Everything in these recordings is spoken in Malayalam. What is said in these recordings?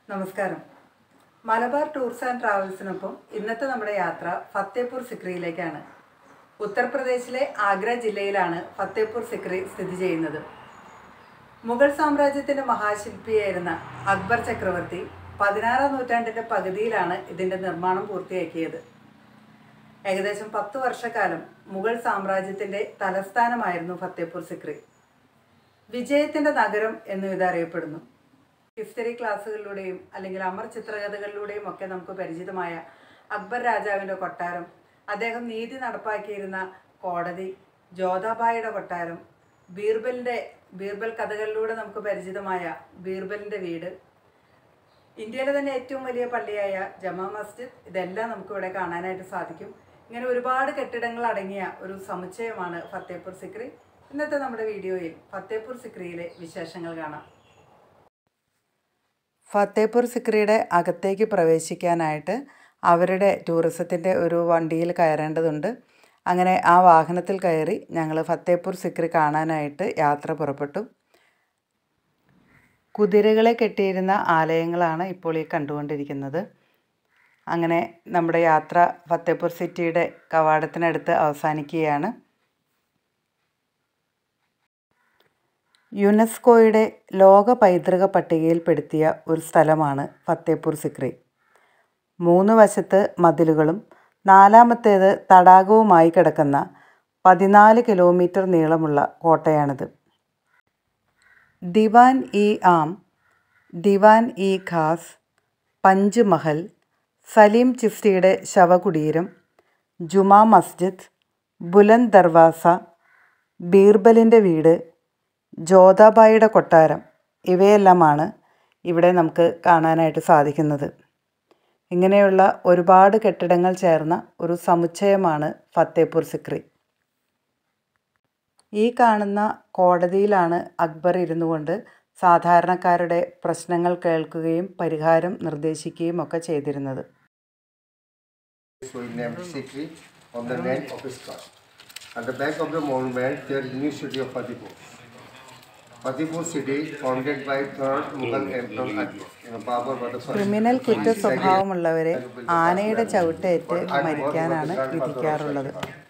നമസ്കാരം. മലബാർ ടൂർസ് ആൻഡ് ട്രാവൽസിനൊപ്പം ഇന്നത്തെ നമ്മുടെ യാത്ര ഫത്തേപൂർ സിക്രിയിലേക്കാണ്. ഉത്തർപ്രദേശിലെ ആഗ്ര ജില്ലയിലാണ് ഫത്തേപൂർ സിക്രി സ്ഥിതി ചെയ്യുന്നത്. മുഗൾ സാമ്രാജ്യത്തിൻ്റെ മഹാശില്പിയായിരുന്ന അക്ബർ ചക്രവർത്തി 16ാം നൂറ്റാണ്ടിൻ്റെ പകുതിയിലാണ് ഇതിൻ്റെ നിർമ്മാണം പൂർത്തിയാക്കിയത്. ഏകദേശം 10 വർഷക്കാലം മുഗൾ സാമ്രാജ്യത്തിൻ്റെ തലസ്ഥാനമായിരുന്നു ഫത്തേപൂർ സിക്രി. വിജയത്തിൻ്റെ നഗരം എന്നും ഇതറിയപ്പെടുന്നു. ഹിസ്റ്ററി ക്ലാസ്സുകളിലൂടെയും അല്ലെങ്കിൽ അമർ ചിത്രകഥകളിലൂടെയും ഒക്കെ നമുക്ക് പരിചിതമായ അക്ബർ രാജാവിൻ്റെ കൊട്ടാരം, അദ്ദേഹം നീതി നടപ്പാക്കിയിരുന്ന കോടതി, ജോധാബായിയുടെ കൊട്ടാരം, ബീർബൽ കഥകളിലൂടെ നമുക്ക് പരിചിതമായ ബീർബലിൻ്റെ വീട്, ഇന്ത്യയിലെ തന്നെ ഏറ്റവും വലിയ പള്ളിയായ ജമാ മസ്ജിദ്, ഇതെല്ലാം നമുക്കിവിടെ കാണാനായിട്ട് സാധിക്കും. ഇങ്ങനെ ഒരുപാട് കെട്ടിടങ്ങൾ അടങ്ങിയ ഒരു സമുച്ചയമാണ് ഫത്തേപൂർ സിക്രി. ഇന്നത്തെ നമ്മുടെ വീഡിയോയിൽ ഫത്തേപൂർ സിക്രിയിലെ വിശേഷങ്ങൾ കാണാം. ഫത്തേപൂർ സിക്രിയുടെ അകത്തേക്ക് പ്രവേശിക്കാനായിട്ട് അവരുടെ ടൂറിസത്തിൻ്റെ ഒരു വണ്ടിയിൽ കയറേണ്ടതുണ്ട്. അങ്ങനെ ആ വാഹനത്തിൽ കയറി ഞങ്ങൾ ഫത്തേപൂർ സിക്രി കാണാനായിട്ട് യാത്ര പുറപ്പെട്ടു. കുതിരകളെ കെട്ടിയിരുന്ന ആലയങ്ങളാണ് ഇപ്പോൾ ഈ കണ്ടുകൊണ്ടിരിക്കുന്നത്. അങ്ങനെ നമ്മുടെ യാത്ര ഫത്തേപൂർ സിറ്റിയുടെ കവാടത്തിനടുത്ത് അവസാനിക്കുകയാണ്. യുനെസ്കോയുടെ ലോക പൈതൃക പട്ടികയിൽപ്പെടുത്തിയ ഒരു സ്ഥലമാണ് ഫത്തേപൂർ സിക്രി. 3 വശത്ത് മതിലുകളും 4ാമത്തേത് തടാകവുമായി കിടക്കുന്ന 14 കിലോമീറ്റർ നീളമുള്ള കോട്ടയാണിത്. ദിവാൻ ഇ ആം, ദിവാൻ ഇ ഖാസ്, പഞ്ച് മഹൽ, സലീം ചിസ്തിയുടെ ശവകുടീരം, ജുമാ മസ്ജിദ്, ബുലന്ദ് ദർവാസ, ബീർബലിൻ്റെ വീട്, ജോധാബായിയുടെ കൊട്ടാരം, ഇവയെല്ലാമാണ് ഇവിടെ നമുക്ക് കാണാനായിട്ട് സാധിക്കുന്നത്. ഇങ്ങനെയുള്ള ഒരുപാട് കെട്ടിടങ്ങൾ ചേർന്ന ഒരു സമുച്ചയമാണ് ഫത്തേപൂർ സിക്രി. ഈ കാണുന്ന കോടതിയിലാണ് അക്ബർ ഇരുന്നു കൊണ്ട് സാധാരണക്കാരുടെ പ്രശ്നങ്ങൾ കേൾക്കുകയും പരിഹാരം നിർദ്ദേശിക്കുകയും ഒക്കെ ചെയ്തിരുന്നത്. ക്രിമിനൽ കുറ്റ സ്വഭാവമുള്ളവരെ ആനയുടെ ചവിട്ടേറ്റ് മരിക്കാനാണ് വിധിക്കാറുള്ളത്.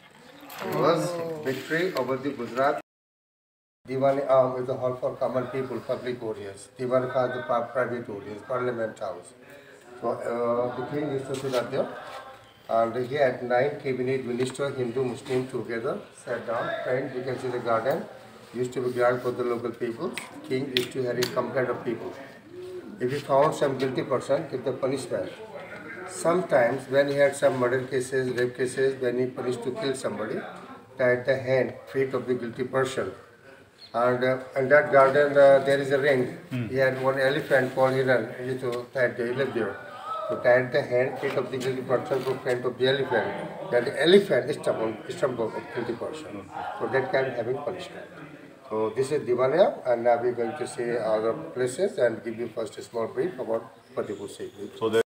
Diwan Am is the hall for common people, public audience. Diwan Khas is the private audience, Parliament House. So the king used to sit up there, and he had 9 cabinet ministers, Hindu, Muslim together, sat down. And you can see the garden used to be guarded for the local people. King used to have a complaint of people. If he found some guilty person, give the punishment. Sometimes when he had some murder cases, rape cases, when he punished to kill somebody, tied the hand, feet of the guilty person. And in that garden there is a ring. He had one elephant called Hiran. He used to tie the elephant there. So tied the hand, feet of the guilty person to front of the elephant. Then the elephant is stump of the guilty person. So that kind of having punishment. So this is Diwania, and now we are going to see other places and give you first a small brief about Fatehpur Sikri.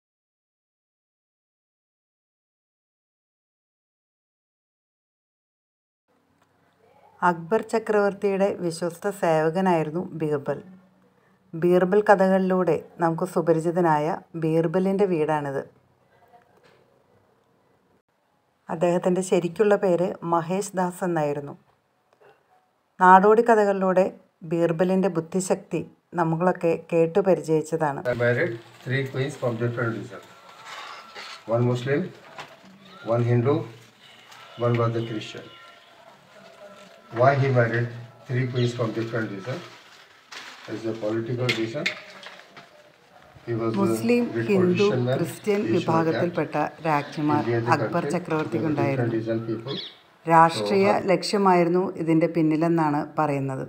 Akbar ചക്രവർത്തിയുടെ വിശ്വസ്ത സേവകനായിരുന്നു ബീർബൽ കഥകളിലൂടെ നമുക്ക് സുപരിചിതനായ ബീർബലിൻ്റെ വീടാണിത്. അദ്ദേഹത്തിൻ്റെ ശരിക്കുള്ള പേര് മഹേഷ് ദാസ് എന്നായിരുന്നു. നാടോടി കഥകളിലൂടെ ബീർബലിൻ്റെ ബുദ്ധിശക്തി നമ്മളൊക്കെ കേട്ടു പരിചയിച്ചതാണ്. Three queens from different religions. One Muslim, one Hindu, one was a Christian. Why he married 3 queens from different religions? As a political reason. Muslim, Hindu, Christian വിഭാഗത്തിൽപ്പെട്ട രാജ്ഞിമാർ അക്ബർ ചക്രവർത്തിക്കുണ്ടായിരുന്നു. രാഷ്ട്രീയ ലക്ഷ്യമായിരുന്നു ഇതിൻ്റെ പിന്നിലെന്നാണ് പറയുന്നത്.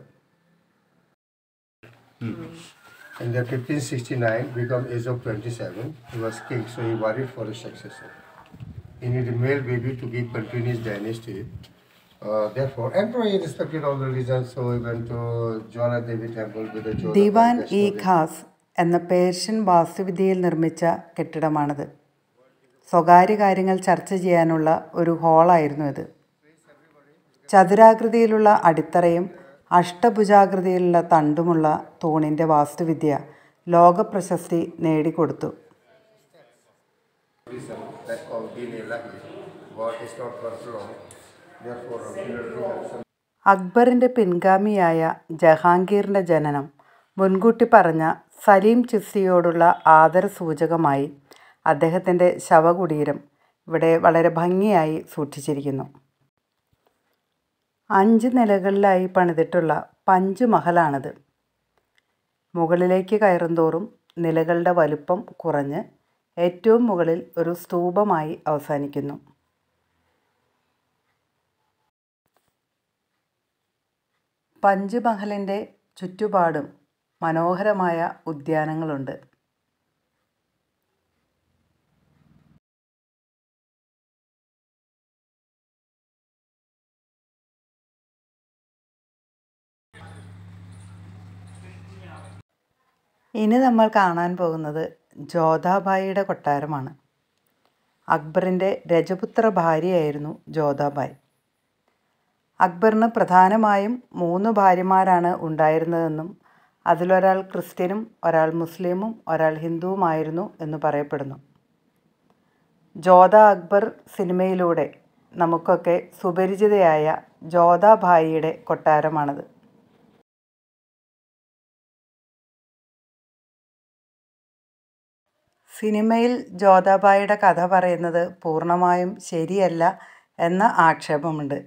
In the 1569, become age of 27, he was king, so he worried for a successor. He needed a male baby to keep continuous dynasty. Therefore, emperor respected all the religions, so he went to Jwala Devi temple with the Jodha. Diwan e Khas എന്ന പേർഷ്യൻ വാസ്തുവിദ്യയിൽ നിർമ്മിച്ച കെട്ടിടമാണിത്. സ്വകാര്യ കാര്യങ്ങൾ ചർച്ച ചെയ്യാനുള്ള ഒരു ഹാളായിരുന്നു ഇത്. ചതുരാകൃതിയിലുള്ള അടിത്തറയും അഷ്ടഭുജാകൃതിയിലുള്ള തണ്ടുമുള്ള തൂണിൻ്റെ വാസ്തുവിദ്യ ലോക പ്രശസ്തി നേടിക്കൊടുത്തു. That called Deen Ilahi, God is not wrong. Therefore, അക്ബറിൻ്റെ പിൻഗാമിയായ ജഹാംഗീറിൻ്റെ ജനനം മുൻകൂട്ടി പറഞ്ഞ സലീം ചിസ്തിയോടുള്ള ആദരസൂചകമായി അദ്ദേഹത്തിൻ്റെ ശവകുടീരം ഇവിടെ വളരെ ഭംഗിയായി സൂക്ഷിച്ചിരിക്കുന്നു. 5 നിലകളിലായി പണിതിട്ടുള്ള പഞ്ച് മഹലാണിത്. മുകളിലേക്ക് കയറുന്തോറും നിലകളുടെ വലുപ്പം കുറഞ്ഞ് ഏറ്റവും മുകളിൽ ഒരു സ്തൂപമായി അവസാനിക്കുന്നു. പഞ്ച് മഹലിൻ്റെ ചുറ്റുപാടും മനോഹരമായ ഉദ്യാനങ്ങളുണ്ട്. ഇനി നമ്മൾ കാണാൻ പോകുന്നത് ജോധാബായിയുടെ കൊട്ടാരമാണ്. അക്ബറിൻ്റെ രജപുത്ര ഭാര്യയായിരുന്നു ജോധാബായി. അക്ബറിന് പ്രധാനമായും 3 ഭാര്യമാരാണ് ഉണ്ടായിരുന്നതെന്നും അതിലൊരാൾ ക്രിസ്ത്യനും ഒരാൾ മുസ്ലിമും ഒരാൾ ഹിന്ദുവുമായിരുന്നു എന്ന് പറയപ്പെടുന്നു. ജോധ അക്ബർ സിനിമയിലൂടെ നമുക്കൊക്കെ സുപരിചിതയായ ജോധാബായിയുടെ കൊട്ടാരമാണത്. സിനിമയിൽ ജോധാബായിയുടെ കഥ പറയുന്നത് പൂർണ്ണമായും ശരിയല്ല എന്ന ആക്ഷേപമുണ്ട്.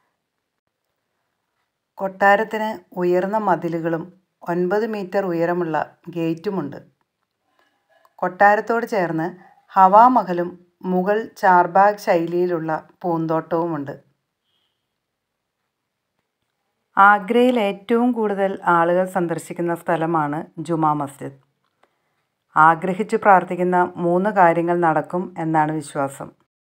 കൊട്ടാരത്തിന് ഉയർന്ന മതിലുകളും 9 മീറ്റർ ഉയരമുള്ള ഗേറ്റുമുണ്ട്. കൊട്ടാരത്തോട് ചേർന്ന് ഹവാമഹലും മുഗൾ ചാർബാഗ് ശൈലിയിലുള്ള പൂന്തോട്ടവുമുണ്ട്. ആഗ്രയിൽ ഏറ്റവും കൂടുതൽ ആളുകൾ സന്ദർശിക്കുന്ന സ്ഥലമാണ് ജുമാ മസ്ജിദ്. ആഗ്രഹിച്ചു പ്രാർത്ഥിക്കുന്ന 3 കാര്യങ്ങൾ നടക്കും എന്നാണ് വിശ്വാസം.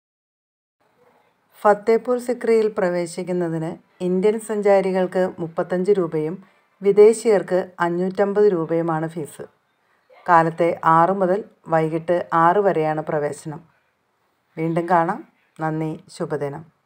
ഫത്തേപൂർ സിക്രിയിൽ പ്രവേശിക്കുന്നതിന് ഇന്ത്യൻ സഞ്ചാരികൾക്ക് 35 രൂപയും വിദേശീയർക്ക് 550 രൂപയുമാണ് ഫീസ്. കാലത്തെ 6 മുതൽ വൈകിട്ട് 6 വരെയാണ് പ്രവേശനം. വീണ്ടും കാണാം. നന്ദി. ശുഭദിനം.